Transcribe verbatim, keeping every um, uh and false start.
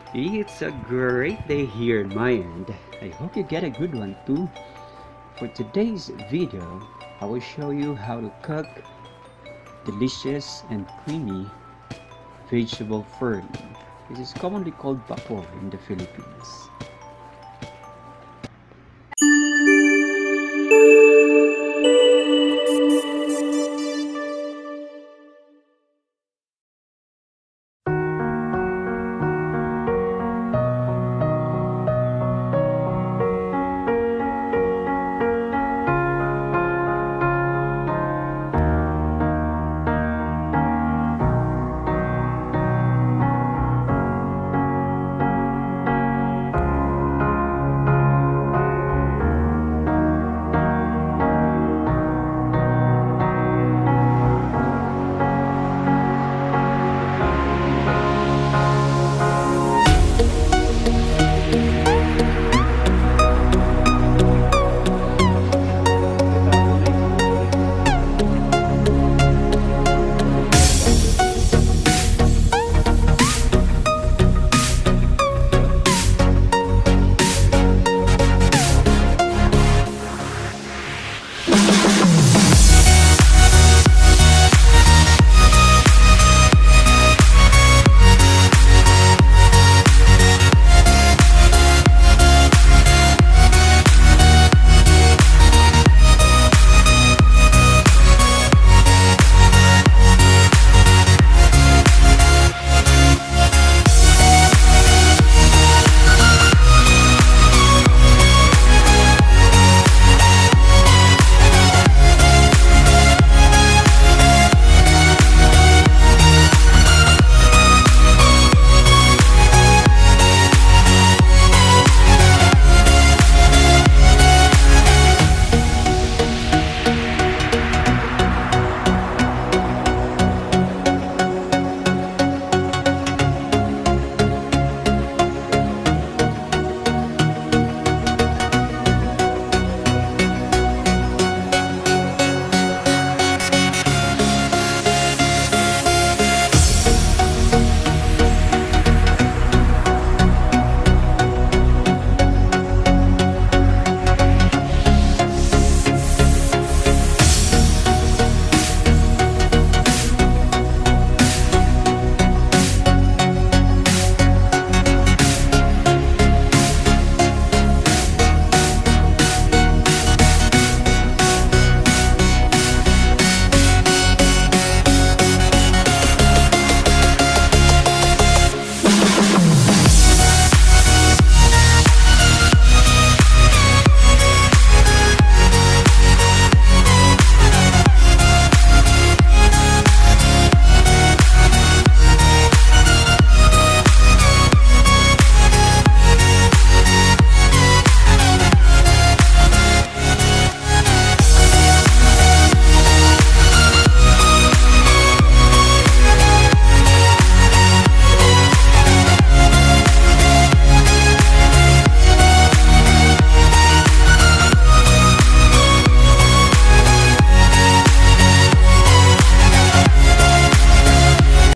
It's a great day here in my end. I hope you get a good one too. For today's video, I will show you how to cook delicious and creamy vegetable fern. This is commonly called pako in the Philippines.